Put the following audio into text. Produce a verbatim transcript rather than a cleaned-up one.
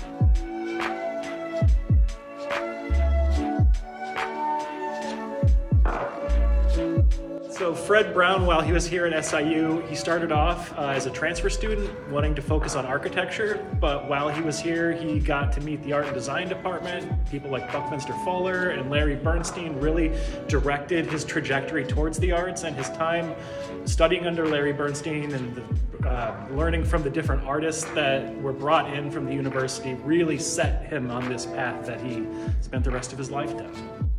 So Fred Brown, while he was here at S I U, he started off uh, as a transfer student wanting to focus on architecture, but while he was here, he got to meet the art and design department. People like Buckminster Fuller and Larry Bernstein really directed his trajectory towards the arts, and his time studying under Larry Bernstein and the, uh, learning from the different artists that were brought in from the university really set him on this path that he spent the rest of his life down.